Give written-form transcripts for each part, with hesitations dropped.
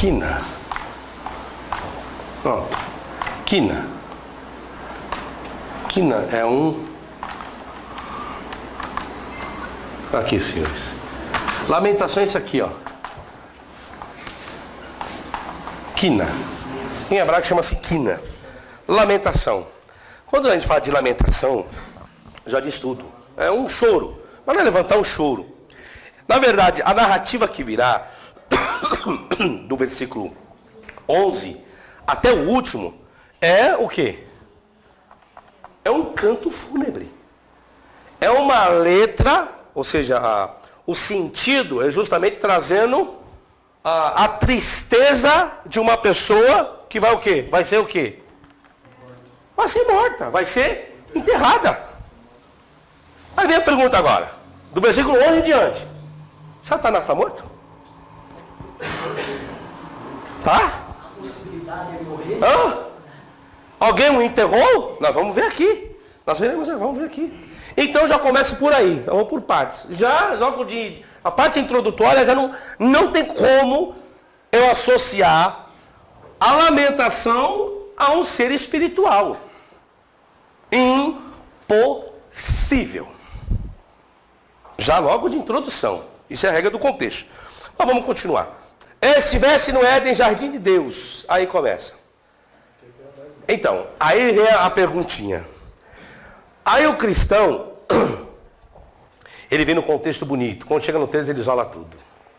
quina. Ó, quina. Quina é um... Aqui, senhores. Lamentação é isso aqui, ó. Quina. Em hebraico chama-se quina. Lamentação. Quando a gente fala de lamentação, já diz tudo. É um choro. Mas não é levantar um choro. Na verdade, a narrativa que virá do versículo 11 até o último é o quê? É um canto fúnebre. É uma letra, ou seja, o sentido é justamente trazendo a tristeza de uma pessoa que vai o quê? Vai ser o quê? Vai ser morta, vai ser enterrada. Aí vem a pergunta agora, do versículo 11 em diante. Satanás está morto? Tá? A possibilidade de morrer. Alguém o enterrou? Nós vamos ver aqui. Nós veremos, vamos ver aqui. Então já começa por aí, vamos por partes. Já logo a parte introdutória já não tem como eu associar a lamentação a um ser espiritual. Impossível. Já logo de introdução. Isso é a regra do contexto. Mas vamos continuar. Estivesse no Éden, jardim de Deus. Aí começa. Então, aí vem a perguntinha. Aí o cristão, ele vem no contexto bonito. Quando chega no texto, ele isola tudo.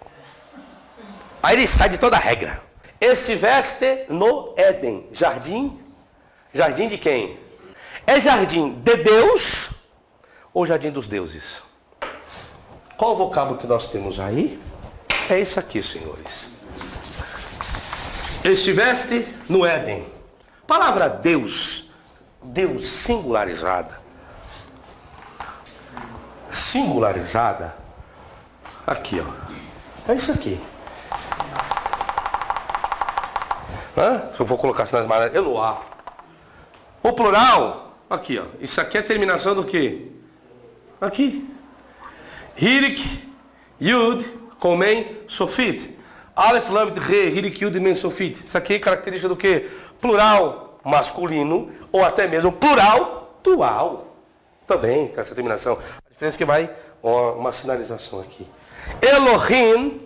Aí ele sai de toda a regra. Estiveste no Éden. Jardim? Jardim de quem? É jardim de Deus ou jardim dos deuses? Qual o vocábulo que nós temos aí? É isso aqui, senhores. Estiveste no Éden. Palavra Deus. Deus singularizada. Singularizada. Aqui, ó. É isso aqui. Se eu vou colocar assim nas maneiras, Eloá. O plural, aqui, ó. Isso aqui é a terminação do quê? Aqui. Hirik, Yud, Komen, Sofit. Aleph, Lamed, Re, Hirik, Yud, Men, Sofit. Isso aqui é característica do quê? Plural masculino, ou até mesmo plural dual. Também tem essa terminação. A diferença é que vai uma sinalização aqui. Elohim,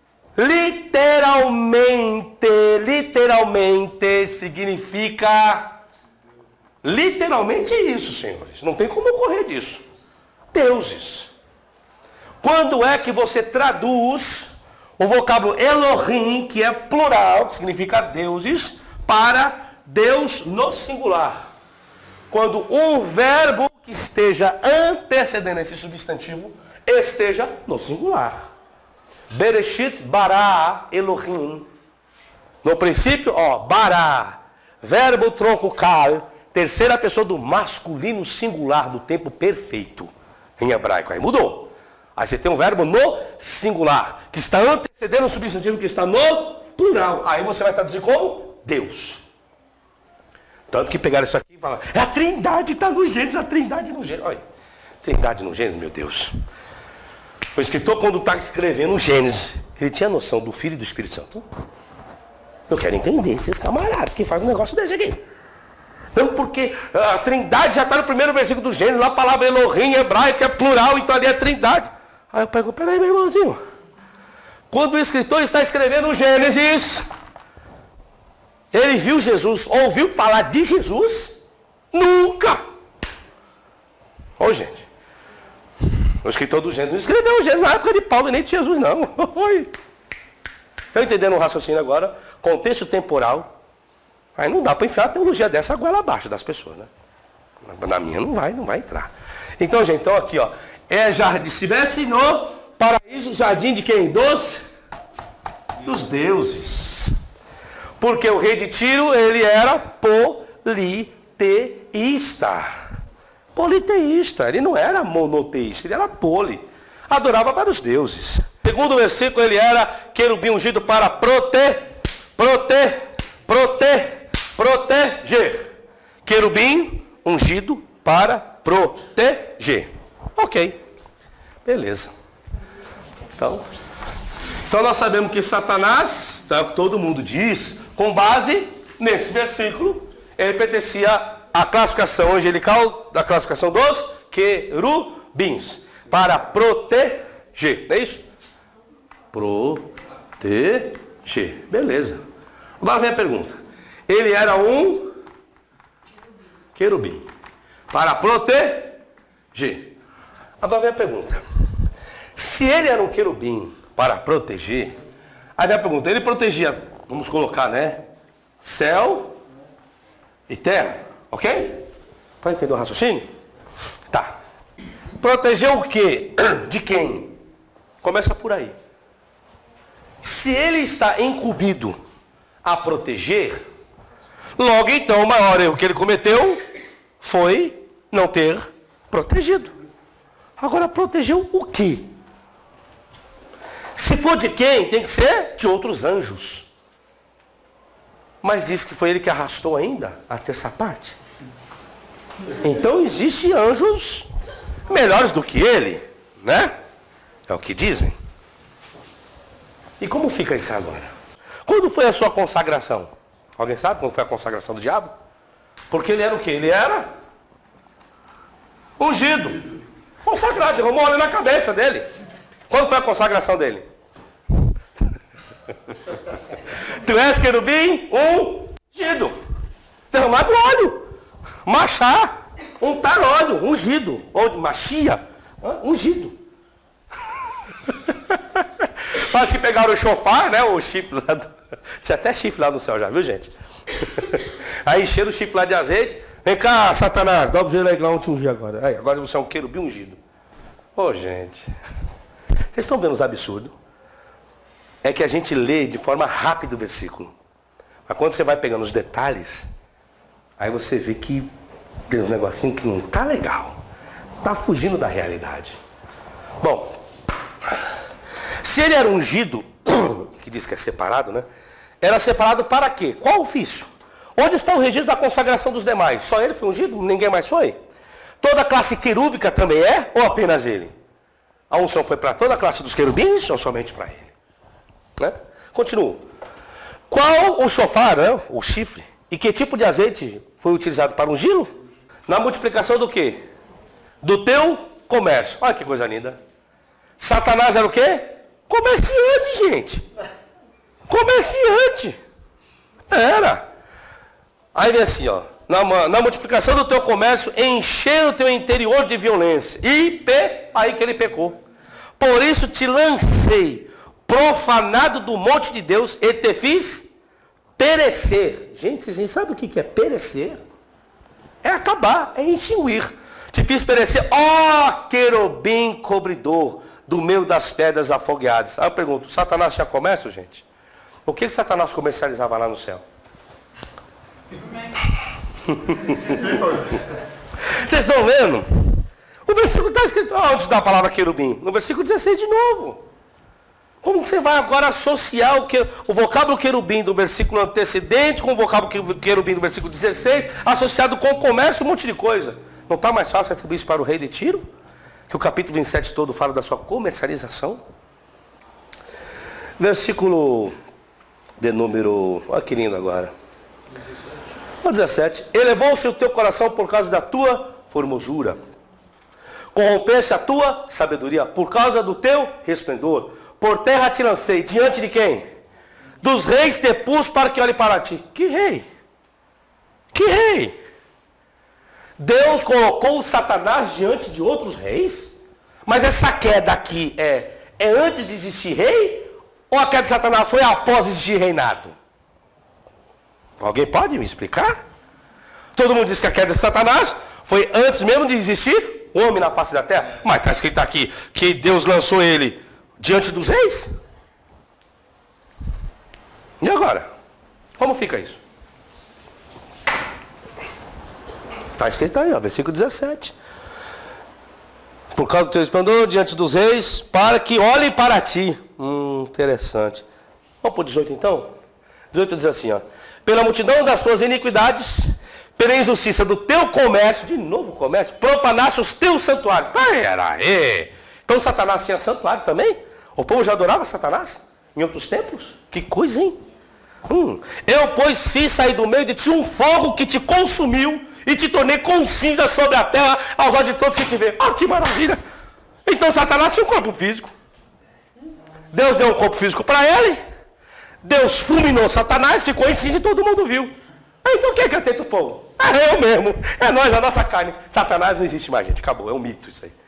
literalmente significa literalmente isso, senhores. Não tem como correr disso. Deuses. Quando é que você traduz o vocábulo Elohim, que é plural, que significa deuses, para Deus no singular? Quando um verbo que esteja antecedendo esse substantivo esteja no singular. Bereshit bara Elohim. No princípio, bara, verbo tronco kal, terceira pessoa do masculino singular do tempo perfeito. Em hebraico, aí mudou. Aí você tem um verbo no singular, que está antecedendo um substantivo que está no plural. Aí você vai traduzir como Deus. Tanto que pegaram isso aqui e falaram, a trindade está no Gênesis, a trindade no Gênesis. Olha, trindade no Gênesis, meu Deus. O escritor, quando está escrevendo o Gênesis, ele tinha noção do Filho e do Espírito Santo. Eu quero entender esses camaradas que fazem um negócio desse aqui. Então, porque a trindade já está no primeiro versículo do Gênesis, lá a palavra Elohim, hebraico, é plural, então ali é trindade. Aí eu pego, peraí, meu irmãozinho. Quando o escritor está escrevendo o Gênesis, ele viu Jesus, ouviu falar de Jesus? Nunca! Ô, gente. O escritor do Gênesis não escreveu o Gênesis na época de Paulo e nem de Jesus, não. Oi. Estão entendendo o raciocínio agora? Contexto temporal. Aí não dá para enfiar a teologia dessa goela abaixo das pessoas, né? Na minha não vai entrar. Então, gente, então aqui, ó. É jardim, se estivesse no paraíso, jardim de quem? Dos deuses. Porque o rei de Tiro, ele era politeísta. Politeísta, ele não era monoteísta, ele era poli. Adorava vários deuses. Segundo o versículo, ele era querubim ungido para proteger. Querubim ungido para proteger. Ok, beleza. Então, Então nós sabemos que Satanás, tá, todo mundo diz, com base nesse versículo, ele pertencia à classificação angelical, da classificação dos querubins, para proteger, não é isso? Proteger, beleza. Agora vem a pergunta, ele era um querubim, para proteger. Agora vem a pergunta, se ele era um querubim para proteger, aí vem a pergunta, ele protegia, vamos colocar, né, céu e terra, ok? Para entender o raciocínio? Tá. Proteger o quê? De quem? Começa por aí. Se ele está incumbido a proteger, logo então o maior erro que ele cometeu foi não ter protegido. Agora, protegeu o quê? Se for de quem, tem que ser de outros anjos. Mas diz que foi ele que arrastou ainda até essa parte. Então existem anjos melhores do que ele, né? É o que dizem. E como fica isso agora? Quando foi a sua consagração? Alguém sabe quando foi a consagração do diabo? Porque ele era o quê? Ele era ungido, consagrado, derramou óleo na cabeça dele. Quando foi a consagração dele? Tu és querubim ungido, derramado óleo, machá, untar óleo, ungido, ou machia, ungido. Acho que pegaram o chofar, né, o chifre lá do... Tinha até chifre lá no céu já, viu, gente? Aí encheram o chifre lá de azeite. Vem cá, Satanás, dobra o gelo aí, vamos te ungir agora. Aí, agora você é um querubim ungido. Ô, gente, vocês estão vendo os absurdos? É que a gente lê de forma rápida o versículo. Mas quando você vai pegando os detalhes, aí você vê que tem uns negocinhos que não tá legal. Tá fugindo da realidade. Bom, se ele era ungido, que diz que é separado, né? Era separado para quê? Qual ofício? Onde está o registro da consagração dos demais? Só ele foi ungido? Ninguém mais foi? Toda a classe querúbica também é? Ou apenas ele? A unção foi para toda a classe dos querubins ou somente para ele? Né? Continuo. Qual o chofar, né? O chifre? E que tipo de azeite foi utilizado para ungí-lo? Na multiplicação do quê? Do teu comércio. Olha que coisa linda. Satanás era o quê? Comerciante, gente. Comerciante. Era. Aí vem assim, ó. Na multiplicação do teu comércio, encher o teu interior de violência. E aí que ele pecou. Por isso te lancei, profanado do monte de Deus, e te fiz perecer. Gente, vocês nem sabem o que é perecer? É acabar, é extinguir. Te fiz perecer, ó querubim cobridor do meio das pedras afogueadas. Aí eu pergunto, Satanás tinha comércio, gente? O que Satanás comercializava lá no céu? Vocês estão vendo? O versículo está escrito, onde está a palavra querubim? No versículo 16 de novo. Como que você vai agora associar o vocábulo querubim do versículo antecedente com o vocábulo querubim do versículo 16, associado com o comércio, um monte de coisa? Não está mais fácil atribuir isso para o rei de Tiro? Que o capítulo 27 todo fala da sua comercialização? Versículo de número... Olha que lindo agora. 17. Elevou-se o teu coração por causa da tua formosura. Corrompeste a tua sabedoria por causa do teu resplendor. Por terra te lancei. Diante de quem? Dos reis te pus para que olhe para ti. Que rei? Que rei? Deus colocou Satanás diante de outros reis? Mas essa queda aqui é antes de existir rei? Ou a queda de Satanás foi após existir reinado? Alguém pode me explicar? Todo mundo diz que a queda de Satanás foi antes mesmo de existir o homem na face da terra. Mas está escrito aqui que Deus lançou ele diante dos reis? E agora? Como fica isso? Está escrito aí, ó, versículo 17. Por causa do teu esplendor diante dos reis, para que olhem para ti. Interessante. Vamos para o 18 então? 18 diz assim, ó. Pela multidão das suas iniquidades, pela injustiça do teu comércio, de novo comércio, profanaste os teus santuários. Peraí. Então Satanás tinha santuário também? O povo já adorava Satanás? em outros tempos. Que coisa, hein? Eu, pois, fiz sair do meio de ti um fogo que te consumiu e te tornei com cinza sobre a terra aos olhos de todos que te vêem. Ah, que maravilha! Então Satanás tinha um corpo físico. Deus deu um corpo físico para ele. Deus fulminou Satanás, ficou em cinza e todo mundo viu. Então quem é que atenta o povo? É eu mesmo. É nós, a nossa carne. Satanás não existe mais, gente. Acabou. É um mito isso aí.